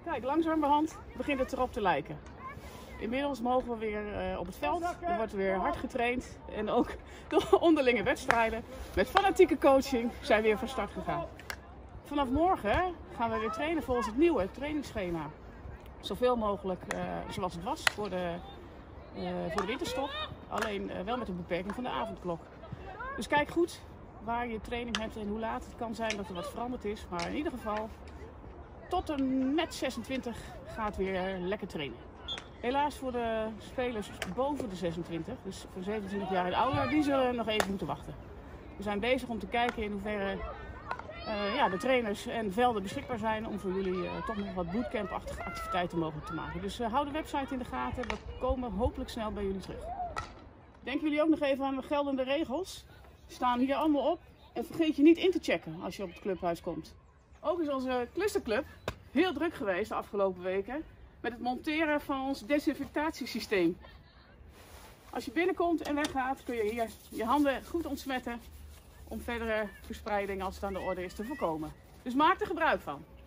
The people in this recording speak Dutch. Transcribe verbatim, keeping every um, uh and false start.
Kijk, langzamerhand begint het erop te lijken. Inmiddels mogen we weer uh, op het veld. Er wordt weer hard getraind. En ook de onderlinge wedstrijden met fanatieke coaching zijn weer van start gegaan. Vanaf morgen gaan we weer trainen volgens het nieuwe trainingsschema. Zoveel mogelijk uh, zoals het was voor de, uh, voor de winterstop. Alleen uh, wel met een beperking van de avondklok. Dus kijk goed waar je training hebt en hoe laat. Het kan zijn dat er wat veranderd is. Maar in ieder geval tot en met zesentwintig gaat weer lekker trainen. Helaas voor de spelers boven de zesentwintig, dus voor zevenentwintig jaar en ouder, die zullen nog even moeten wachten. We zijn bezig om te kijken in hoeverre uh, ja, de trainers en velden beschikbaar zijn om voor jullie uh, toch nog wat bootcamp-achtige activiteiten mogelijk te maken. Dus uh, hou de website in de gaten, we komen hopelijk snel bij jullie terug. Denken jullie ook nog even aan de geldende regels? Die staan hier allemaal op en vergeet je niet in te checken als je op het clubhuis komt. Ook is onze clusterclub heel druk geweest de afgelopen weken met het monteren van ons desinfectatiesysteem. Als je binnenkomt en weggaat kun je hier je handen goed ontsmetten om verdere verspreiding als het aan de orde is te voorkomen. Dus maak er gebruik van.